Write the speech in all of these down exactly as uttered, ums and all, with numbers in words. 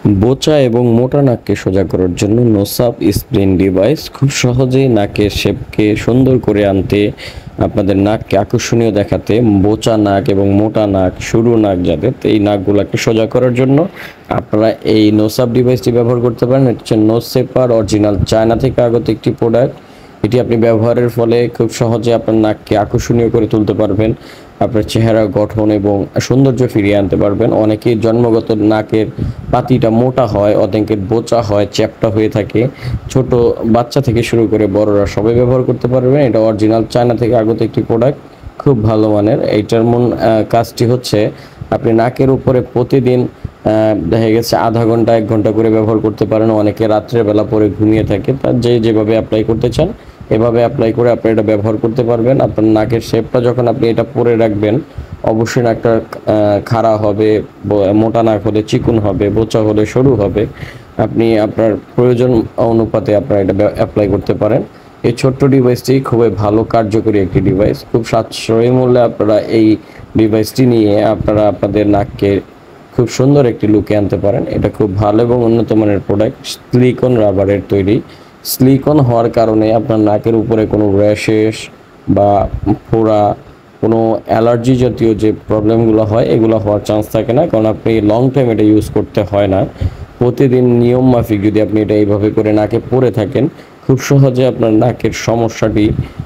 বোচা এবং মোটা নাককে সোজা করার জন্য নোসাপ স্প্রিন ডিভাইস খুব সহজেই নাকের শেপকে সুন্দর করে আনতে, আপনাদের নাককে আকর্ষণীয় দেখাতে, বোচা নাক এবং মোটা নাক, সরু নাক যাদের, এই নাকগুলোকে সোজা করার জন্য আপনারা এই নোসাপ ডিভাইসটি ব্যবহার করতে পারেন। এটা হচ্ছে নোসেপার অরিজিনাল চায়না থেকে আগত একটি প্রোডাক্ট। এটি আপনি ব্যবহারের ফলে খুব সহজে আপনার নাককে আকর্ষণীয় করে তুলতে পারবেন, আপনার চেহারা গঠন এবং সৌন্দর্য ফিরিয়ে আনতে পারবেন। অনেকেই জন্মগত নাকের পাতিটা মোটা হয়, অনেকের বোচা হয়, চ্যাপ্টা হয়ে থাকে। ছোট বাচ্চা থেকে শুরু করে বড়রা সবাই ব্যবহার করতে পারবেন। এটা অরিজিনাল চায়না থেকে আগত একটি প্রোডাক্ট, খুব ভালো মানের। এইটার মূল কাজটি হচ্ছে আপনি নাকের উপরে প্রতিদিন দেখা গেছে আধা ঘন্টা এক ঘন্টা করে ব্যবহার করতে পারেন। অনেকে রাত্রের বেলা পরে ঘুমিয়ে থাকে, তার যে যেভাবে অ্যাপ্লাই করতে চান এভাবে অ্যাপ্লাই করে আপনি এটা ব্যবহার করতে পারবেন। আপনার নাকের শেপটা যখন আপনি এটা পরে রাখবেন, অবশ্যই নাকটা খাড়া হবে, মোটা নাক হলে চিকুন হবে, বোচা হলে সরু হবে। আপনি আপনার প্রয়োজন অনুপাতে আপনারা এটা অ্যাপ্লাই করতে পারেন। এই ছোট্ট ডিভাইসটি খুবই ভালো কার্যকরী একটি ডিভাইস। খুব সাশ্রয়ী মূল্যে আপনারা এই ডিভাইসটি নিয়ে আপনারা আপনাদের নাককে খুব সুন্দর একটি লুকে আনতে পারেন। এটা খুব ভালো এবং উন্নত মানের প্রোডাক্ট, সিলিকন রাবারের তৈরি। সিলিকন হওয়ার কারণে আপনার নাকের উপরে কোনো র্যাশেস বা ফোড়া, কোনো অ্যালার্জি জাতীয় যে প্রবলেমগুলো হয় এগুলো হওয়ার চান্স থাকে না, কারণ আপনি লং টাইম এটা ইউজ করতে হয় না। প্রতিদিন নিয়ম মাফিক যদি আপনি এটা এইভাবে করে নাকে পরে থাকেন, খুব সহজে আপনার নাকের সমস্যাটি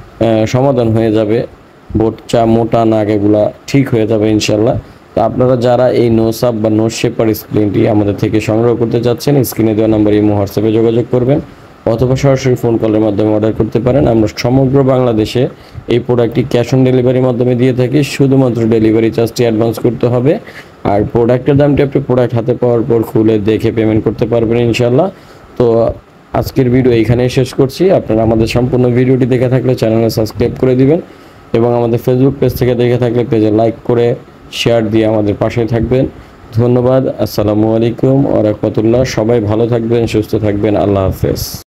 সমাধান হয়ে যাবে। বোচা মোটা নাক এগুলা ঠিক হয়ে যাবে ইনশাল্লাহ। তো আপনারা যারা এই নোসাপ বা নোশেপার স্প্রিনটি আমাদের থেকে সংগ্রহ করতে চাচ্ছেন, স্ক্রিনে দেওয়া নাম্বার ইমো হোয়াটসঅ্যাপে যোগাযোগ করবেন অথবা সরাসরি ফোন কলের মাধ্যমে অর্ডার করতে পারেন। আমরা সমগ্র বাংলাদেশে এই প্রোডাক্টটি ক্যাশ অন ডেলিভারির মাধ্যমে দিয়ে থাকি। শুধুমাত্র ডেলিভারি চার্জটি অ্যাডভান্স করতে হবে, আর প্রোডাক্টের দামটি আপনি প্রোডাক্ট হাতে পাওয়ার পর খুলে দেখে পেমেন্ট করতে পারবেন ইনশাল্লাহ। তো আজকের ভিডিও এইখানেই শেষ করছি। আপনারা আমাদের সম্পূর্ণ ভিডিওটি দেখে থাকলে চ্যানেলে সাবস্ক্রাইব করে দিবেন এবং আমাদের ফেসবুক পেজ থেকে দেখে থাকলে পেজে লাইক করে শেয়ার দিয়ে আমাদের পাশে থাকবেন। ধন্যবাদ। আসসালামু আলাইকুম ওয়া রাহমাতুল্লাহ। সবাই ভালো থাকবেন, সুস্থ থাকবেন। আল্লাহ হাফেজ।